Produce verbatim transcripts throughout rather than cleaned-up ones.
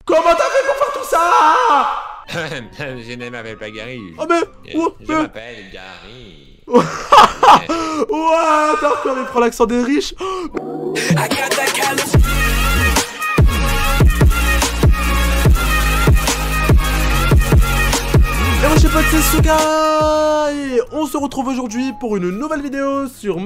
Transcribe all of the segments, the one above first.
Comment t'as fait pour faire tout ça? Je ne m'appelle pas Gary. Oh mais... Je, Oh, je mais... m'appelle Gary. Ouais, t'as encore il prend l'accent des riches. Et moi je sais pas, c'est Suga et on se retrouve aujourd'hui pour une nouvelle vidéo sur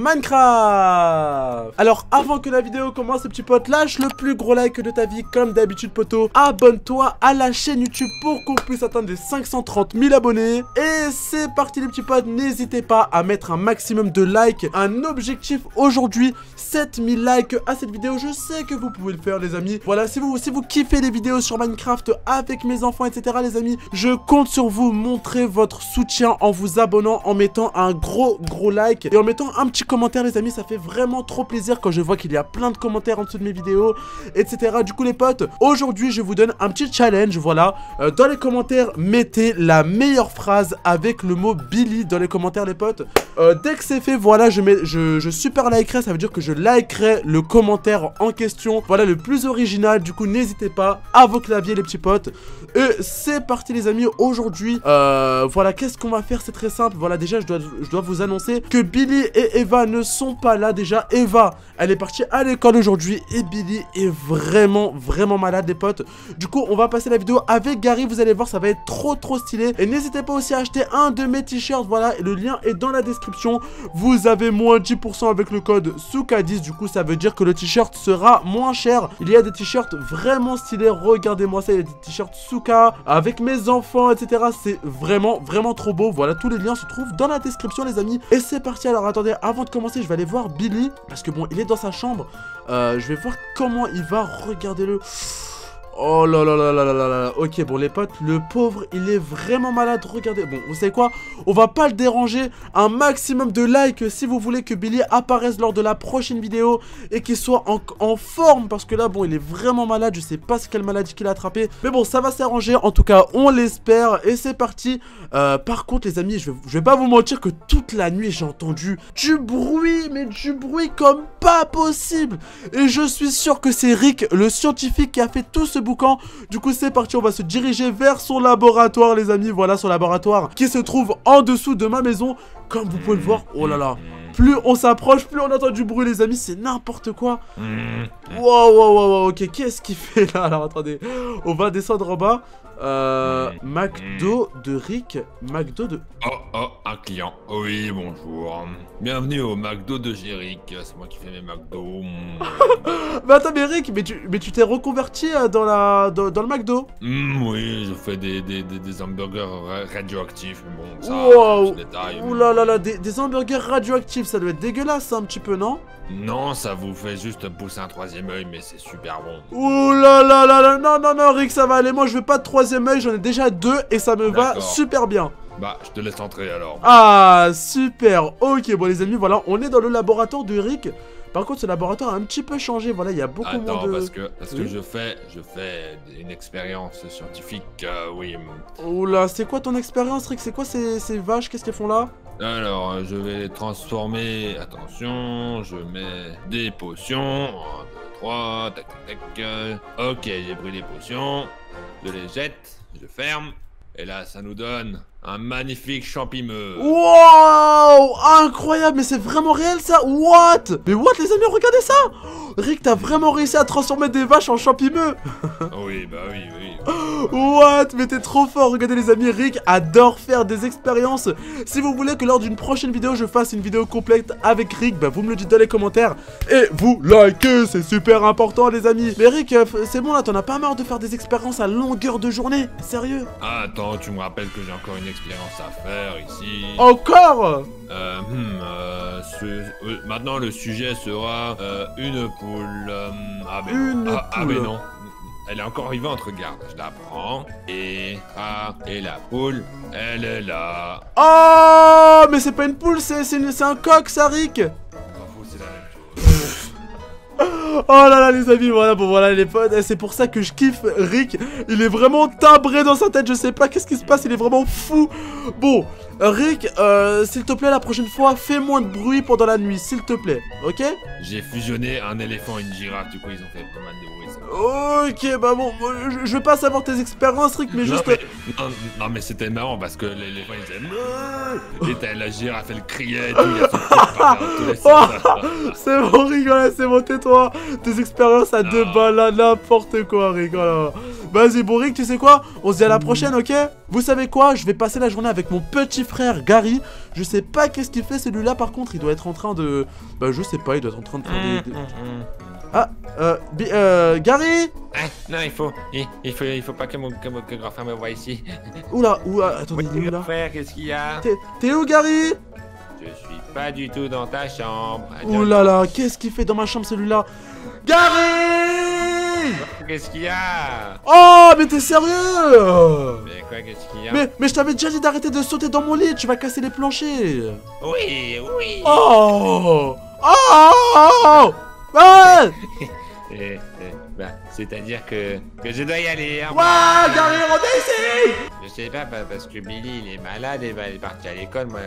Minecraft. Alors avant que la vidéo commence, les petits potes, lâche le plus gros like de ta vie comme d'habitude poto. Abonne-toi à la chaîne YouTube pour qu'on puisse atteindre les cinq cent trente mille abonnés. Et c'est parti les petits potes, n'hésitez pas à mettre un maximum de likes. Un objectif aujourd'hui, sept mille likes à cette vidéo. Je sais que vous pouvez le faire les amis. Voilà, si vous, si vous kiffez les vidéos sur Minecraft avec mes enfants etc les amis, je compte sur vous. Montrez votre soutien en vous abonnant, en mettant un gros gros like et en mettant un petit commentaire les amis. Ça fait vraiment trop plaisir quand je vois qu'il y a plein de commentaires en dessous de mes vidéos etc. Du coup les potes, aujourd'hui je vous donne un petit challenge. Voilà, euh, dans les commentaires mettez la meilleure phrase avec le mot Billy dans les commentaires les potes. euh, Dès que c'est fait, voilà, je, mets, je, je super likerai. Ça veut dire que je likerai le commentaire en question. Voilà, le plus original. Du coup n'hésitez pas à vos claviers les petits potes. Et c'est parti les amis. Aujourd'hui euh, voilà, qu'est-ce qu'on va faire? C'est très simple. Voilà, déjà je dois, je dois vous annoncer que Billy et Eva ne sont pas là. Déjà Eva, elle est partie à l'école aujourd'hui et Billy est vraiment vraiment malade les potes. Du coup on va passer la vidéo avec Gary. Vous allez voir, ça va être trop trop stylé. Et n'hésitez pas aussi à acheter un de mes t-shirts. Voilà, le lien est dans la description. Vous avez moins dix pour cent avec le code Suka dix. Du coup ça veut dire que le t-shirt sera moins cher. Il y a des t-shirts vraiment stylés. Regardez-moi ça, il y a des t-shirts Suka avec mes enfants etc. C'est vraiment vraiment trop beau. Voilà, tous les liens se trouvent dans la description les amis. Et c'est parti. Alors attendez, avant de commencer je vais aller voir Billy parce que bon il est dans sa chambre. euh, Je vais voir comment il va. Regardez-le. Oh là là là là là là là. Ok bon les potes, le pauvre il est vraiment malade. Regardez, bon vous savez quoi, on va pas le déranger. Un maximum de likes si vous voulez que Billy apparaisse lors de la prochaine vidéo et qu'il soit en, en forme. Parce que là bon il est vraiment malade. Je sais pas ce quelle maladie qu'il a attrapé, mais bon ça va s'arranger. En tout cas on l'espère. Et c'est parti. euh, Par contre les amis, je vais, je vais pas vous mentir que toute la nuit j'ai entendu du bruit. Mais du bruit comme pas possible. Et je suis sûr que c'est Rick, le scientifique, qui a fait tout ce boucan. Du coup c'est parti, on va se diriger vers son laboratoire les amis. Voilà son laboratoire qui se trouve en dessous de ma maison. Comme vous pouvez le voir, oh là là, plus on s'approche, plus on entend du bruit les amis. C'est n'importe quoi. Wow, wow, wow, wow, ok, qu'est-ce qu'il fait là? Alors attendez, on va descendre en bas. Euh, McDo de Rick, McDo de... Oh, oh, un client. Oui, bonjour. Bienvenue au McDo de Jéric. C'est moi qui fais mes McDo. Mais attends, mais Rick, mais tu mais tu t'es reconverti dans, la, dans, dans le McDo? Mmh, oui, je fais des, des, des, des hamburgers radioactifs. Mais bon, ça, wow. c'est détail. Ouh là là là, des, des hamburgers radioactifs, ça doit être dégueulasse un petit peu, non? Non, ça vous fait juste pousser un troisième œil, mais c'est super bon. Ouh là là là là, non non non Rick, ça va aller. Moi je veux pas de troisième œil, j'en ai déjà deux et ça me va super bien. Bah, je te laisse entrer alors. Ah, super. Ok, bon les amis, voilà, on est dans le laboratoire de Rick. Par contre, ce laboratoire a un petit peu changé. Voilà, il y a beaucoup Attends, moins de... parce que, parce oui. que je fais, je fais une expérience scientifique, euh, oui. Ouh là, c'est quoi ton expérience Rick? C'est quoi ces, ces vaches? Qu'est-ce qu'elles font là? Alors, je vais les transformer. Attention, je mets des potions. un, deux, trois, tac, tac, tac. Ok, j'ai pris les potions. Je les jette, je ferme. Et là, ça nous donne un magnifique champimeux. Wow, incroyable, mais c'est vraiment réel ça. What? Mais what les amis, regardez ça. Rick, t'as vraiment réussi à transformer des vaches en champimeux. Oui, bah oui, oui. What? Mais t'es trop fort. Regardez les amis, Rick adore faire des expériences. Si vous voulez que lors d'une prochaine vidéo je fasse une vidéo complète avec Rick, bah vous me le dites dans les commentaires. Et vous likez, c'est super important les amis. Mais Rick, c'est bon là, t'en as pas marre de faire des expériences à longueur de journée? Sérieux? Ah, attends, tu me rappelles que j'ai encore une expérience à faire ici. Encore? Euh, hmm, euh, ce, euh, maintenant le sujet sera euh, une poule. Euh, ah, mais une non. poule. Ah, ah, mais non. Elle est encore vivante, regarde. Je la prends. Et, ah, et la poule, elle est là. Oh, mais c'est pas une poule, c'est un coq, ça, Rick. C'est la même chose. Oh là là les amis, voilà, bon voilà les potes, c'est pour ça que je kiffe Rick. Il est vraiment timbré dans sa tête, je sais pas qu'est-ce qui se passe, il est vraiment fou. Bon, Rick, euh, s'il te plaît la prochaine fois, fais moins de bruit pendant la nuit, s'il te plaît, ok? J'ai fusionné un éléphant et une girafe, du coup ils ont fait pas mal de bruit, ça va. Ok, bah bon, je, je veux pas savoir tes expériences, Rick, mais Non, juste... mais, non, non, mais c'était marrant parce que les, les gens ils disaient Meuh et t'as la girafe elle criait et tout, il y a son truc par dans tous les sens. C'est bon, Rick, voilà, c'est bon, tais-toi. Tes expériences à deux Non. balles, là, n'importe quoi, Rick, voilà. Vas-y, bon, Rick, tu sais quoi? On se dit à la prochaine, ok? Vous savez quoi? Je vais passer la journée avec mon petit frère Gary. Je sais pas qu'est-ce qu'il fait celui-là, par contre, il doit être en train de... Bah, je sais pas, il doit être en train de faire des... des- Ah, euh, Bi- euh, Gary? Ah, non, il faut, il, il faut, il faut pas que mon, que mon que grand frère me voie ici. Oula, oula, attendez, Oui, il est où, là? grand frère, qu'est-ce qu'il y a? T'es t'es où, Gary? Je suis pas du tout dans ta chambre. Ouh là là, qu'est-ce qu'il fait dans ma chambre celui-là? Gary! Qu'est-ce qu'il y a? Oh, mais t'es sérieux? Mais quoi, qu'est-ce qu'il y a? Mais, mais je t'avais déjà dit d'arrêter de sauter dans mon lit, tu vas casser les planchers. Oui, oui. Oh! Oh! Ouais! Eh, eh, bah, c'est-à-dire que, que je dois y aller. Hein. Ouais, Gary, on est ici! Je sais pas, bah, parce que Billy, il est malade et bah, il est parti à l'école, moi.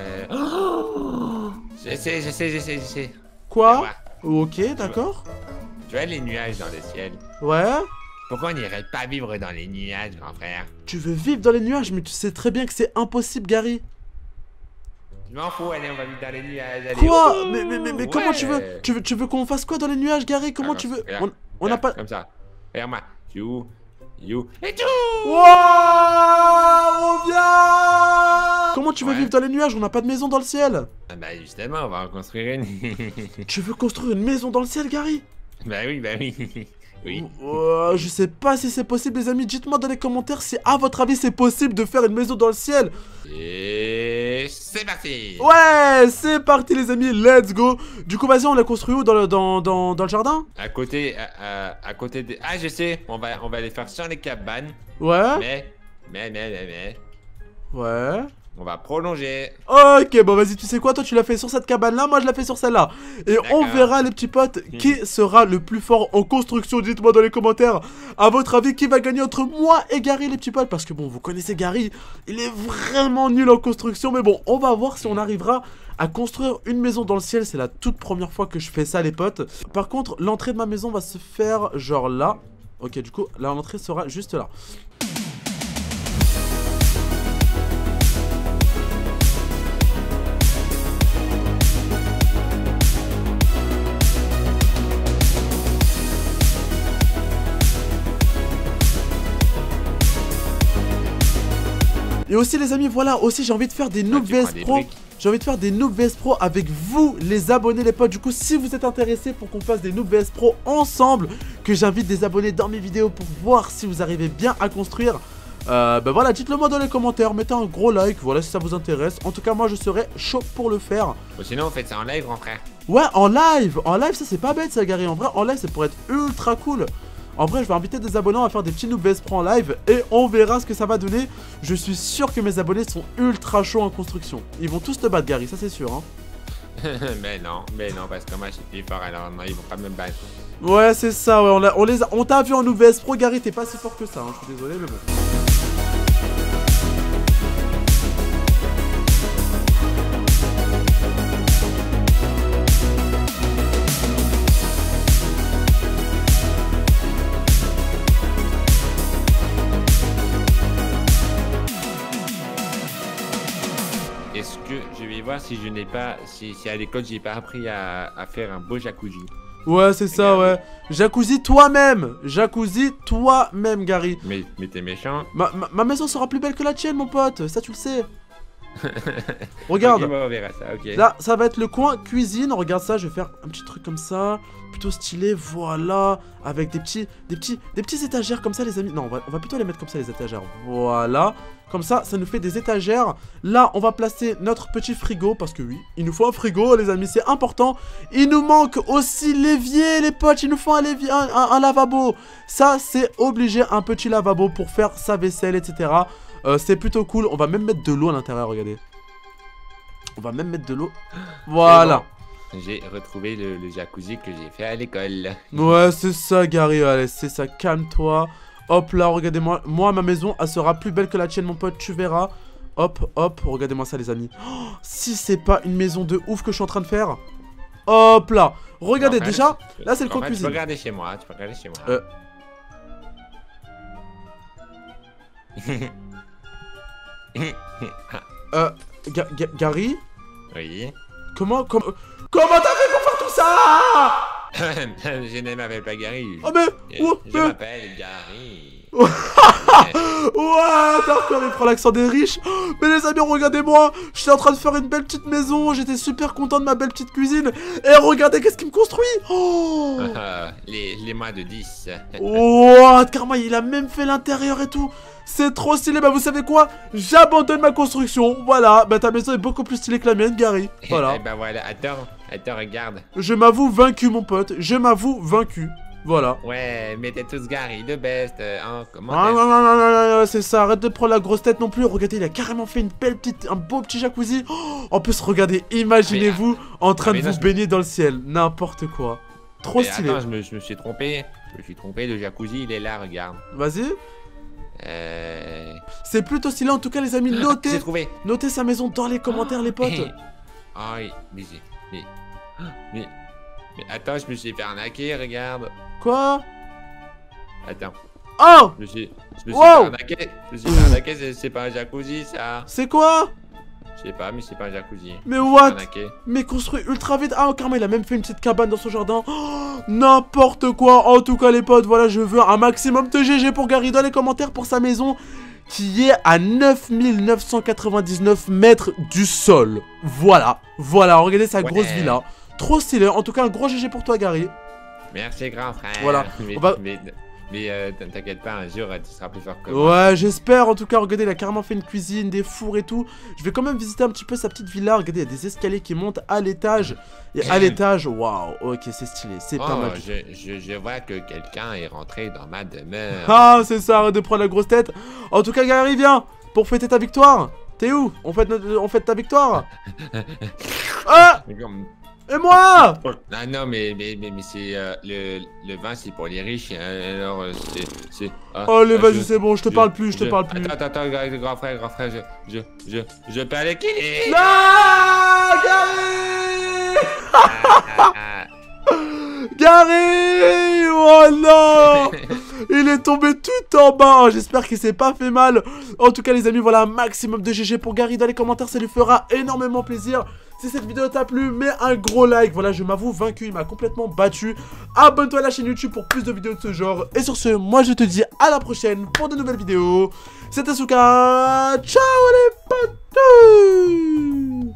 Je sais, je sais, je sais, je sais. Quoi? Ok, d'accord. Tu vois les nuages dans le ciel? Ouais? Pourquoi on n'irait pas vivre dans les nuages, grand frère? Tu veux vivre dans les nuages, mais tu sais très bien que c'est impossible, Gary. Je m'en fous, allez, on va vivre dans les nuages. Allez. Quoi? Ouh, Mais, mais, mais, mais ouais. comment tu veux? Tu veux, tu veux qu'on fasse quoi dans les nuages, Gary? Comment Ah, tu veux? regarde, On on n'a regarde, pas... Comme ça. Regarde-moi. You, you, et tout. Wow! On vient! Comment tu veux Ouais. vivre dans les nuages? On n'a pas de maison dans le ciel. Ah bah justement, on va en construire une. Tu veux construire une maison dans le ciel, Gary? Bah oui, bah oui. Oui. Euh, je sais pas si c'est possible, les amis. Dites-moi dans les commentaires si, à votre avis, c'est possible de faire une maison dans le ciel. Et c'est parti. Ouais, c'est parti, les amis. Let's go. Du coup, vas-y, on l'a construit où? Dans le, dans, dans, dans le jardin? À côté, à, à, à côté des... Ah, je sais, on va, on va les faire sur les cabanes. Ouais. Mais, mais, mais, mais, mais, Ouais. on va prolonger. Ok, bon, vas-y, tu sais quoi? Toi, tu l'as fait sur cette cabane-là. Moi, je l'ai fait sur celle-là. Et on D'accord. verra, les petits potes, qui sera le plus fort en construction. Dites-moi dans les commentaires. À votre avis, qui va gagner entre moi et Gary, les petits potes? Parce que bon, vous connaissez Gary. Il est vraiment nul en construction. Mais bon, on va voir si on arrivera à construire une maison dans le ciel. C'est la toute première fois que je fais ça, les potes. Par contre, l'entrée de ma maison va se faire genre là. Ok, du coup, là, l'entrée sera juste là. Et aussi les amis, voilà, aussi j'ai envie de faire des Noob tu prends V S des Pro. briques. J'ai envie de faire des Noob V S Pro avec vous les abonnés les potes. Du coup si vous êtes intéressés pour qu'on fasse des Noob V S Pro ensemble, que j'invite des abonnés dans mes vidéos pour voir si vous arrivez bien à construire, euh, ben voilà, dites-le moi dans les commentaires, mettez un gros like, voilà si ça vous intéresse. En tout cas moi je serai chaud pour le faire. Ou sinon, on fait ça en live, grand frère. Ouais, en live, en live ça c'est pas bête ça Gary. En vrai en live ça pourrait être ultra cool. En vrai, je vais inviter des abonnés à faire des petits Noob V S Pro en live et on verra ce que ça va donner. Je suis sûr que mes abonnés sont ultra chauds en construction. Ils vont tous te battre, Gary, ça c'est sûr. Hein. Mais non, mais non, parce que moi je suis plus fort, alors non, ils vont pas me battre. Ouais, c'est ça, ouais. On, a, on les a, on t'a vu en Noob V S Pro, Gary, t'es pas si fort que ça. Hein. Je suis désolé, mais bon. Est-ce que je vais voir si je n'ai pas, si, si à l'école j'ai pas appris à, à faire un beau jacuzzi. Ouais, c'est ça, ouais. Jacuzzi toi-même. Jacuzzi toi-même, Gary. Mais, mais t'es méchant. Ma, ma, ma maison sera plus belle que la tienne, mon pote. Ça, tu le sais. Regarde. Ok, bon, on verra ça, ok. Là, ça va être le coin cuisine. Regarde ça, je vais faire un petit truc comme ça. Plutôt stylé, voilà. Avec des petits, des petits, des petits étagères comme ça, les amis. Non, on va, on va plutôt les mettre comme ça, les étagères. Voilà. Comme ça, ça nous fait des étagères. Là, on va placer notre petit frigo. Parce que oui, il nous faut un frigo, les amis, c'est important. Il nous manque aussi l'évier, les potes. Il nous faut un, lévier, un, un, un lavabo. Ça, c'est obligé, un petit lavabo pour faire sa vaisselle, et cetera. Euh, c'est plutôt cool. On va même mettre de l'eau à l'intérieur, regardez. On va même mettre de l'eau. Voilà. Bon, j'ai retrouvé le, le jacuzzi que j'ai fait à l'école. Ouais, c'est ça, Gary. Allez, c'est ça. Calme-toi. Hop là, regardez-moi. Moi, ma maison, elle sera plus belle que la tienne, mon pote. Tu verras. Hop, hop. Regardez-moi ça, les amis. Oh, si c'est pas une maison de ouf que je suis en train de faire. Hop là. Regardez, Enfin, déjà. tu- Là, c'est le coin enfin, Tu cuisine. peux regarder chez moi. Tu peux regarder chez moi. Euh, Euh, Ga- Ga- Gary? Oui. Comment, comment, comment t'as fait pour faire tout ça? Je ne m'appelle pas Gary. Oh mais, Je, oh, je mais- m'appelle Gary. Ouais, d'accord, il prend l'accent des riches. Mais les amis, regardez-moi. J'étais en train de faire une belle petite maison. J'étais super content de ma belle petite cuisine. Et regardez qu'est-ce qu'il me construit. Oh, les, les moins de dix. what, Karma, il a même fait l'intérieur et tout. C'est trop stylé. Bah, vous savez quoi? J'abandonne ma construction. Voilà. Bah, ta maison est beaucoup plus stylée que la mienne, Gary. Voilà. Et bah voilà, attends, attends, regarde. Je m'avoue vaincu, mon pote. Je m'avoue vaincu. Voilà. Ouais, mais t'es tous Gary, de best, hein, comment Ah, non, non, non, non, non, c'est ça, arrête de prendre la grosse tête non plus. Regardez, il a carrément fait une belle petite, un beau petit jacuzzi. Oh, en plus, regardez, imaginez-vous en train mais de là, vous je- baigner dans le ciel. N'importe quoi. Trop Mais stylé. attends, je me, je me suis trompé. Je me suis trompé, le jacuzzi, il est là, regarde. Vas-y. Euh... C'est plutôt stylé, en tout cas, les amis. J'ai Notez, trouvé. notez sa maison dans les commentaires, les potes. Ah oui, mais j'ai... Mais... Mais... Mais attends, je me suis fait arnaquer, regarde. Quoi? Attends, Oh, je me suis... Je me suis Wow. fait arnaquer. Je me suis fait arnaquer, c'est- c'est pas un jacuzzi, ça. c'est quoi? Je sais pas, mais c'est pas un jacuzzi. Mais Je me suis what? fait arnaquer. Mais construit ultra vite. Ah, Karma, il a même fait une petite cabane dans son jardin. Oh, n'importe quoi. En tout cas, les potes, voilà, je veux un maximum de G G pour Gary dans les commentaires pour sa maison qui est à neuf mille neuf cent quatre-vingt-dix-neuf mètres du sol. Voilà. Voilà, regardez sa Ouais. grosse villa. Trop stylé. En tout cas, un gros G G pour toi, Gary. Merci, grand frère. Voilà, Mais, on va- mais, mais euh, t'inquiète pas, un jour, tu seras plus fort que moi. Ouais, j'espère. En tout cas, regardez, il a carrément fait une cuisine, des fours et tout. Je vais quand même visiter un petit peu sa petite villa. Regardez, il y a des escaliers qui montent à l'étage. Et à l'étage, waouh, ok, c'est stylé. C'est pas Oh, mal. je, je, je vois que quelqu'un est rentré dans ma demeure. Ah, c'est ça, arrête de prendre la grosse tête. En tout cas, Gary, viens pour fêter ta victoire. T'es où? On fête, notre- on fête ta victoire. Ah, Mais comme- et moi? Ah non, mais, mais, mais, mais c'est euh, le, le vin, c'est pour les riches. Hein, alors, euh, c'est. c'est- ah, Allez, ah, vas-y, je- c'est bon, je te je- parle plus, je te parle plus. Attends, attends, attends, grand grand frère, grand frère, je. Je. Je. Je, je parle qui? Non, Gary! Ah, ah, Gary! Oh non! Il est tombé tout en bas. J'espère qu'il s'est pas fait mal. En tout cas, les amis, voilà un maximum de G G pour Gary dans les commentaires. Ça lui fera énormément plaisir. Si cette vidéo t'a plu, mets un gros like. Voilà, je m'avoue vaincu. Il m'a complètement battu. Abonne-toi à la chaîne YouTube pour plus de vidéos de ce genre. Et sur ce, moi, je te dis à la prochaine pour de nouvelles vidéos. C'était Souka. Ciao, les potes!